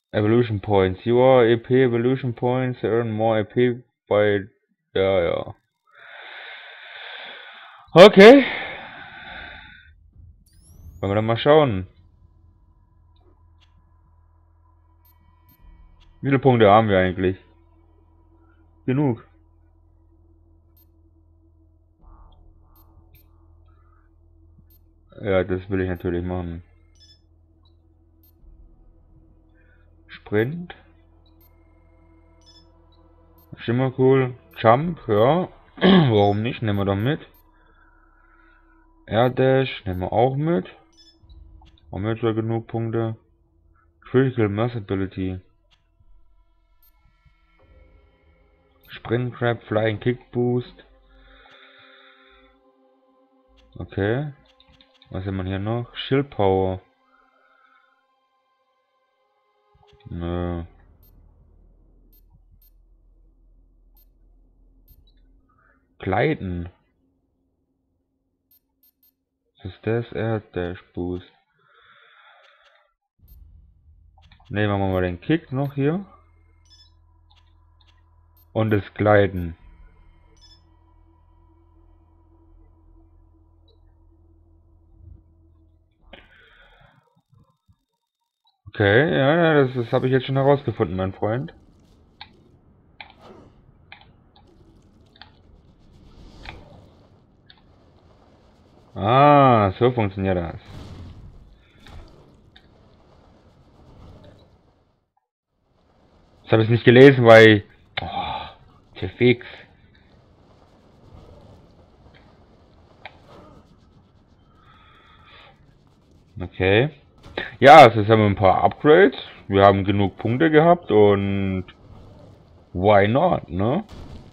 Evolution Points. Your EP Evolution Points earn more EP bei... Ja, ja. Okay. Wollen wir dann mal schauen. Wie viele Punkte haben wir eigentlich? Genug. Ja, das will ich natürlich machen. Sprint. Schimmer cool. Jump, ja. Warum nicht? Nehmen wir doch mit. Air Dash nehmen wir auch mit. Haben wir jetzt ja genug Punkte. Critical Mass Ability. Sprint Grab, Flying Kick Boost. Okay. Was haben wir hier noch? Shield Power. Nö. Gleiten. Was ist das? Air Dash Boost. Ne, machen wir mal den Kick noch hier. Und das Gleiten. Okay, ja, das habe ich jetzt schon herausgefunden, mein Freund. Ah, so funktioniert das. Das habe ich nicht gelesen, weil... Oh, fix. Okay. Ja, also jetzt haben wir ein paar Upgrades. Wir haben genug Punkte gehabt und... Why not, ne?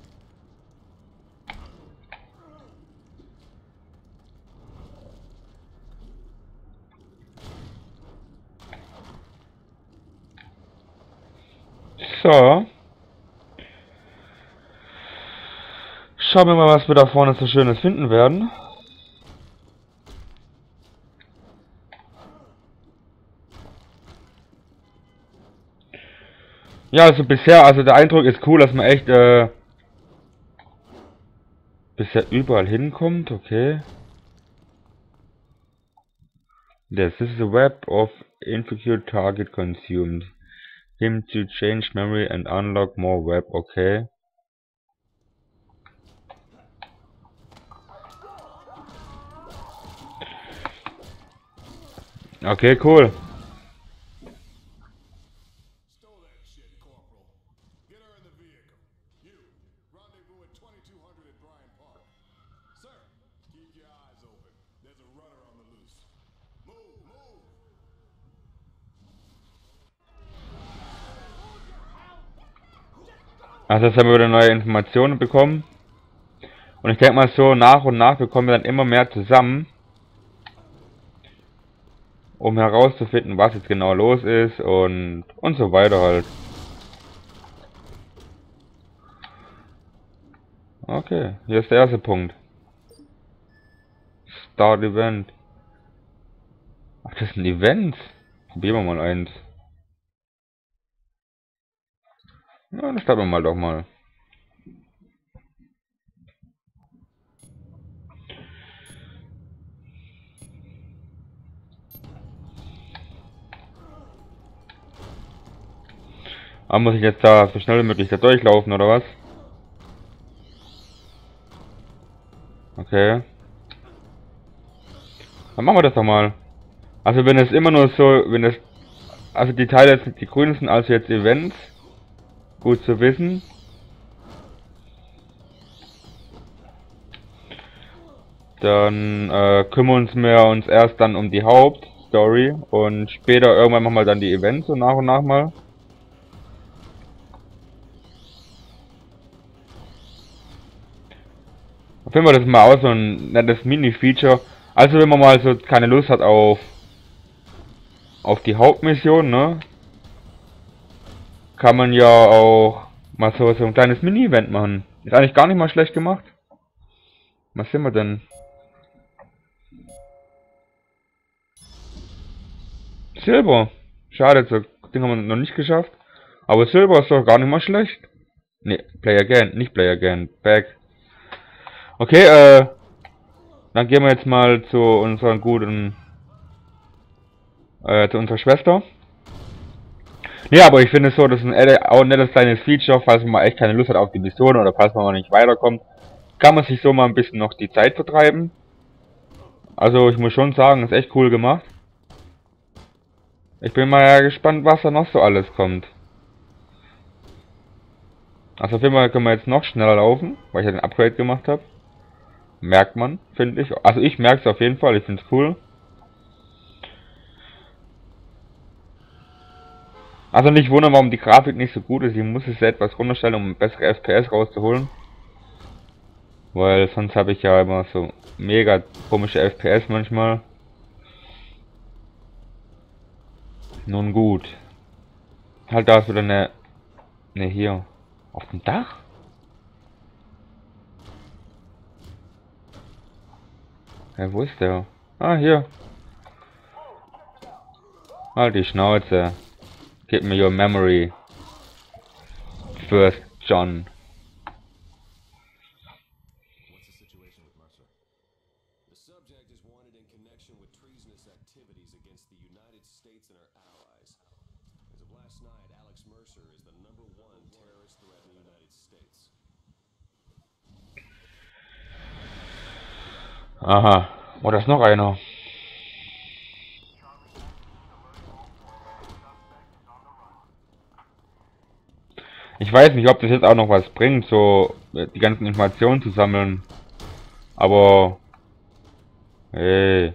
So. Schauen wir mal, was wir da vorne so Schönes finden werden. Ja, also bisher, also der Eindruck ist cool, dass man echt bisher überall hinkommt, okay. This is a web of insecure target consumed. Him to change memory and unlock more web, okay. Okay, cool. Also jetzt haben wir wieder neue Informationen bekommen. Und ich denke mal so, nach und nach bekommen wir dann immer mehr zusammen. Um herauszufinden, was jetzt genau los ist und so weiter halt. Okay, hier ist der erste Punkt. Start Event. Ach, das ist ein Event. Probieren wir mal eins. Ja, dann starten wir mal doch mal. Aber muss ich jetzt da so schnell wie möglich da durchlaufen, oder was? Okay. Dann machen wir das doch mal. Also wenn es immer nur so, wenn es... Also die Teile, die grünen sind also jetzt Events. Gut zu wissen. Dann kümmern wir uns erst dann um die Hauptstory. Und später irgendwann machen wir dann die Events so nach und nach mal. Probieren wir das mal aus, so ein nettes Mini-Feature. Also wenn man mal so keine Lust hat auf die Hauptmission, ne? Kann man ja auch mal so ein kleines Mini-Event machen. Ist eigentlich gar nicht mal schlecht gemacht. Was sind wir denn? Silber. Schade, so Ding haben wir noch nicht geschafft. Aber Silber ist doch gar nicht mal schlecht. Ne, Play Again, nicht Play Again, Back. Okay, dann gehen wir jetzt mal zu unserer guten, zu unserer Schwester. Ne, aber ich finde es so, das ist auch ein nettes kleines Feature, falls man mal echt keine Lust hat auf die Mission oder falls man mal nicht weiterkommt, kann man sich so mal ein bisschen noch die Zeit vertreiben. Also ich muss schon sagen, ist echt cool gemacht. Ich bin mal gespannt, was da noch so alles kommt. Also auf jeden Fall können wir jetzt noch schneller laufen, weil ich ja den Upgrade gemacht habe. Merkt man, finde ich. Also ich merke es auf jeden Fall, ich finde es cool. Also nicht wundern, warum die Grafik nicht so gut ist. Ich muss es etwas runterstellen, um bessere FPS rauszuholen. Weil sonst habe ich ja immer so mega komische FPS manchmal. Nun gut. Halt, da ist wieder eine... Ne, hier. Auf dem Dach? Ja, wo ist der? Ah, hier. Halt die Schnauze. Give me your memory. First, John. What's the situation with Mercer? The subject is wanted in connection with treasonous activities against the United States and our allies. As of last night, Alex Mercer is the #1 terrorist threat in the United States. Aha. Oh, da ist noch einer. Ich weiß nicht, ob das jetzt auch noch was bringt, so die ganzen Informationen zu sammeln. Aber... Hey.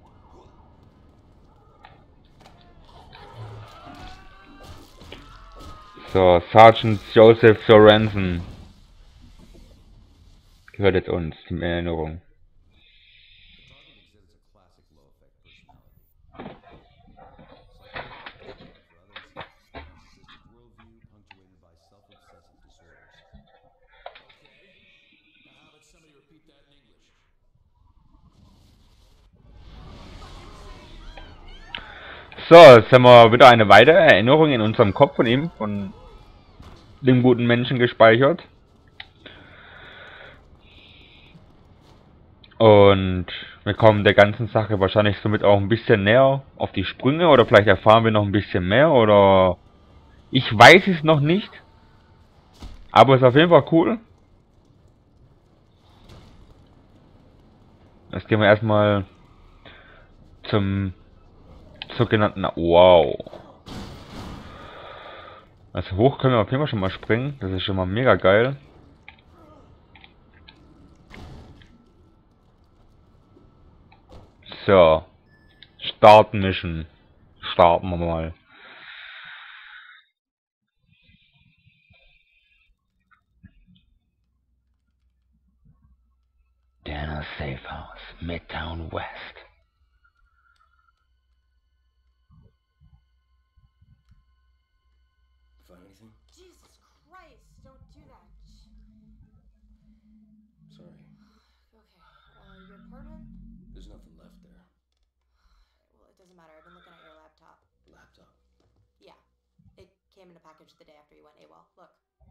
So, Sergeant Joseph Sorensen. Gehört jetzt uns, in Erinnerung. So, jetzt haben wir wieder eine weitere Erinnerung in unserem Kopf von ihm, von dem guten Menschen gespeichert. Und wir kommen der ganzen Sache wahrscheinlich somit auch ein bisschen näher auf die Sprünge, oder vielleicht erfahren wir noch ein bisschen mehr, oder ich weiß es noch nicht. Aber es ist auf jeden Fall cool. Jetzt gehen wir erstmal zum sogenannten... Wow. Also hoch können wir auf jeden Fall schon mal springen. Das ist schon mal mega geil. So. Start Mission. Starten wir mal. Daniel Safe House, Midtown West. Find anything? Jesus Christ, don't do that. Sorry. Okay, your apartment? There's nothing left there. Well, it doesn't matter. I've been looking at your laptop. Laptop. Yeah. It came in a package the day after you went AWOL. Look.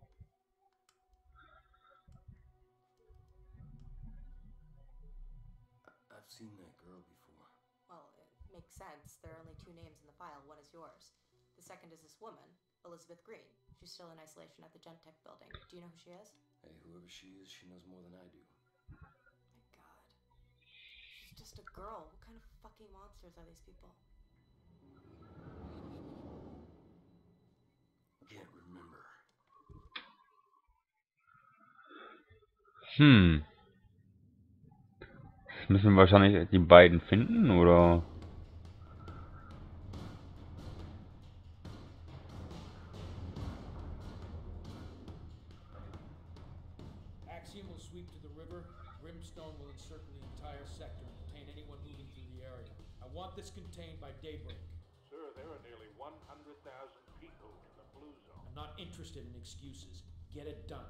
I've seen that girl before. Well, it makes sense. There are only 2 names in the file. One is yours. The second is this woman, Elizabeth Green. She's still in isolation at the Gentech building. Do you know who she is? Hey, whoever she is, she knows more than I do. My God. She's just a girl. What kind of fucking monsters are these people? Can't remember. Jetzt müssen wir wahrscheinlich die beiden finden, oder? Axiom will sweep to the river. Brimstone will encircle the entire sector and detain anyone moving through the area. I want this contained by daybreak. Sir, there are nearly 100,000 people in the Blue Zone. I'm not interested in excuses. Get it done.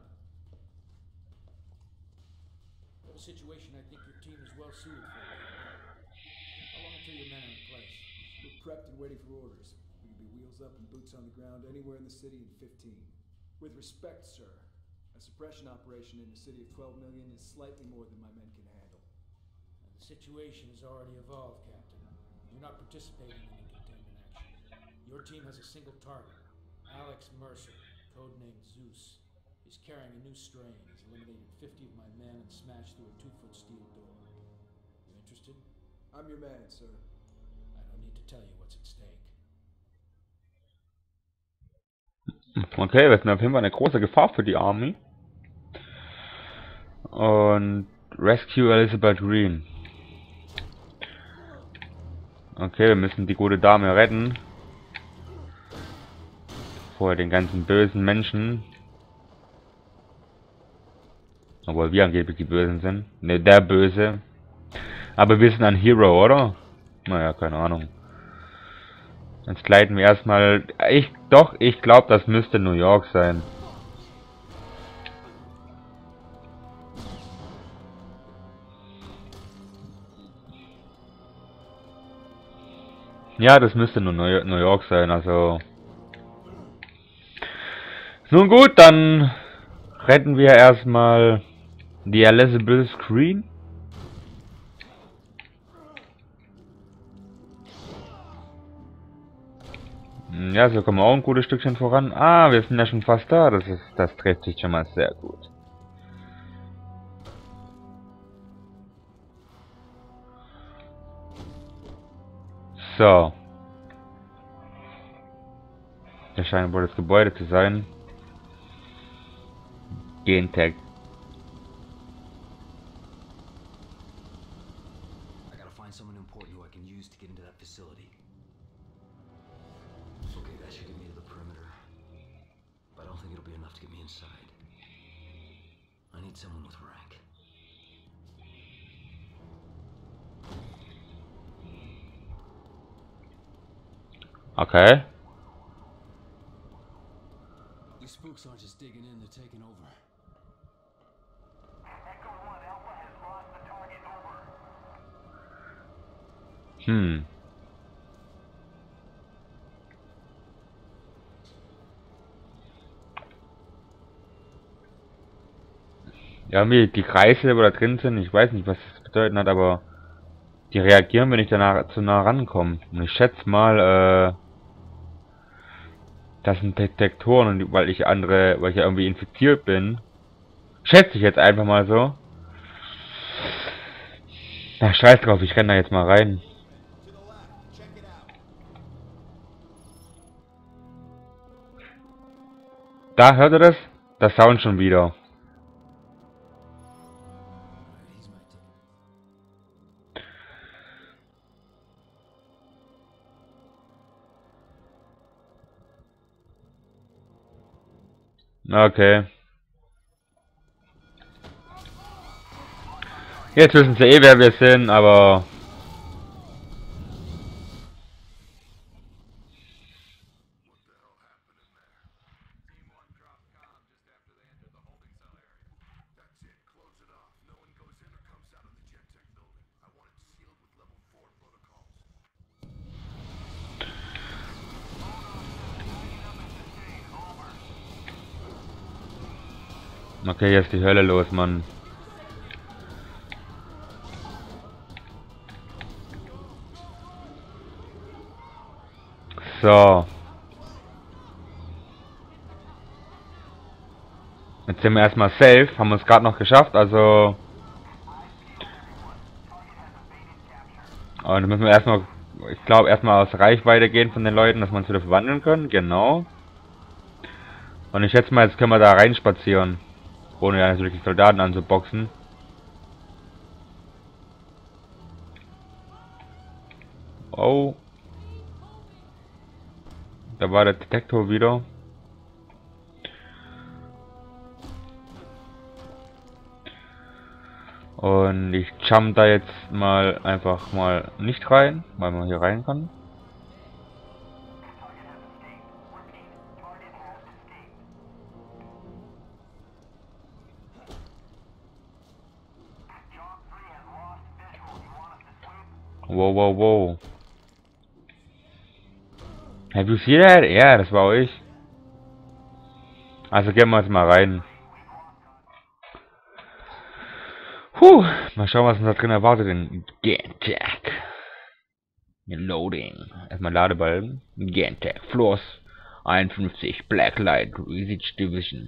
A situation I think your team is well suited for. How long until your men are in place? We're prepped and waiting for orders. We can be wheels up and boots on the ground anywhere in the city in 15. With respect, sir, a suppression operation in a city of 12 million is slightly more than my men can handle. The situation has already evolved, Captain. You're not participating in any containment action. Your team has a single target. Alex Mercer, codenamed Zeus. He's carrying a new strain. He's eliminated 50 of my men and smashed through a 2-foot steel door. You interested? I'm your man, sir. I don't need to tell you what's at stake. Okay, wir sind auf jeden Fall eine große Gefahr für die Army. Und Rescue Elizabeth Green. Okay, wir müssen die gute Dame retten. Vor den ganzen bösen Menschen. Obwohl wir angeblich die Bösen sind. Ne, der Böse. Aber wir sind ein Hero, oder? Naja, keine Ahnung. Jetzt gleiten wir erstmal... Ich glaube, das müsste New York sein. Ja, das müsste nur New York sein, also... Nun gut, dann retten wir erstmal die Elizabeth Green. Ja, so kommen wir auch ein gutes Stückchen voran. Ah, wir sind ja schon fast da. Das trifft sich schon mal sehr gut. So. Das scheint wohl das Gebäude zu sein. Gentech. I gotta find someone important who I can use to get into that facility. Okay, that should get me to the perimeter. But I don't think it'll be enough to get me inside. I need someone with rank. Okay. These spooks aren't just digging in, they're taking over. Ja, wie die Kreise, wo da drin sind, ich weiß nicht, was das bedeuten hat, aber die reagieren, wenn ich danach zu nah rankomme. Und ich schätze mal, das sind Detektoren, und weil ich ja irgendwie infiziert bin, schätze ich jetzt einfach mal so. Ach, scheiß drauf, ich renne da jetzt mal rein. Da, hört ihr das? Das Sound schon wieder. Okay. Jetzt wissen sie eh, wer wir sind, aber... Okay, jetzt ist die Hölle los, Mann. So. Jetzt sind wir erstmal safe, haben wir es gerade noch geschafft, also... Und dann müssen wir erstmal, ich glaube, erstmal aus Reichweite gehen von den Leuten, dass wir uns wieder verwandeln können, genau. Und ich schätze mal, jetzt können wir da reinspazieren. Ohne ja natürlich die Soldaten anzuboxen. Oh. Da war der Detektor wieder. Und ich jump da jetzt mal einfach mal nicht rein, weil man hier rein kann. Wow, wow, wow. Have you seen that? Ja, das war auch ich. Also gehen wir jetzt mal rein. Mal schauen, was uns da drin erwartet in Gantech. Loading. Erstmal Ladebalken. Gantech. Floors 51. Blacklight. Research Division.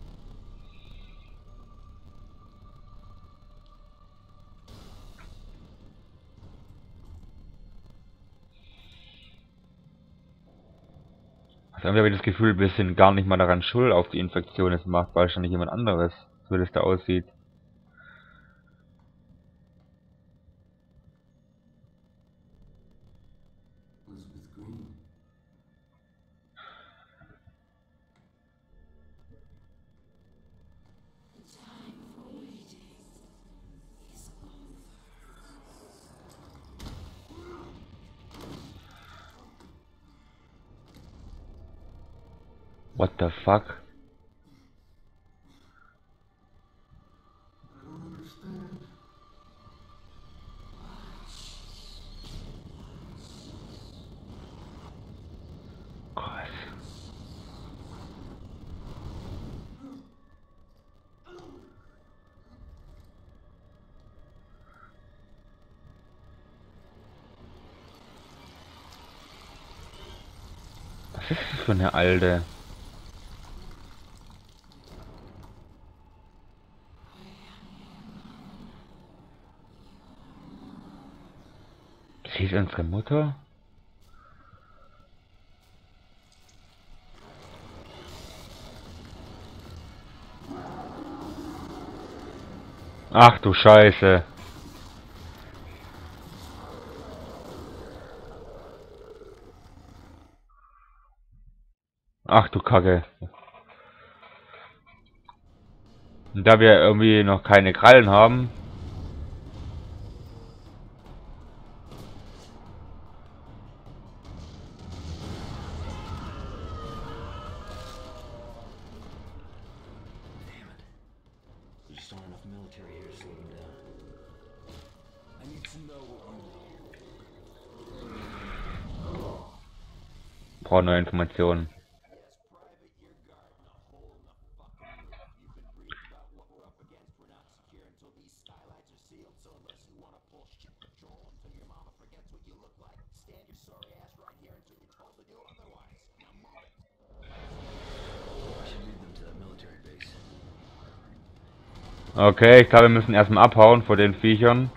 Also irgendwie habe ich das Gefühl, wir sind gar nicht mal daran schuld auf die Infektion. Es macht wahrscheinlich jemand anderes, so wie das da aussieht. Elizabeth Green. What the fuck? I don't understand. Krass. Was ist das für eine alte? Sie ist unsere Mutter? Ach du Scheiße. Ach du Kacke. Und da wir irgendwie noch keine Krallen haben. Damn it. There just aren't enough military here to slow them down. I need to know what you Brauche neue Informationen. I should lead them to that military base. Okay, ich glaube, wir müssen erstmal abhauen vor den Viechern.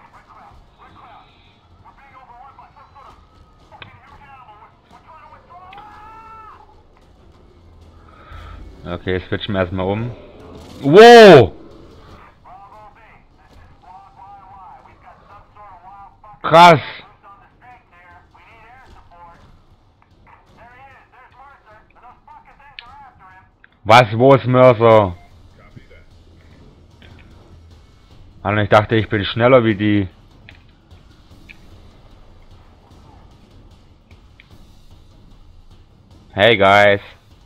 Okay, switchen wir erstmal um. Wow! Krass! Was? Wo ist Mercer? Und ich dachte, ich bin schneller wie die. Hey guys.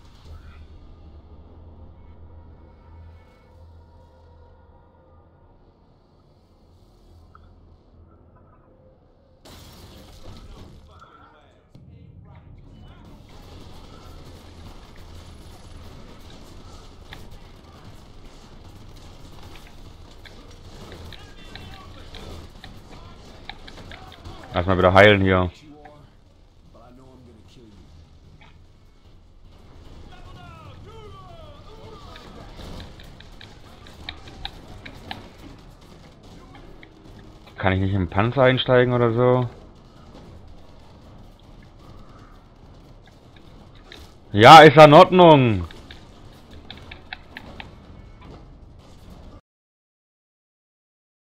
Lass mal wieder heilen hier. but I know I'm gonna kill you. Kann ich nicht im Panzer einsteigen oder so? Ja, ist in Ordnung.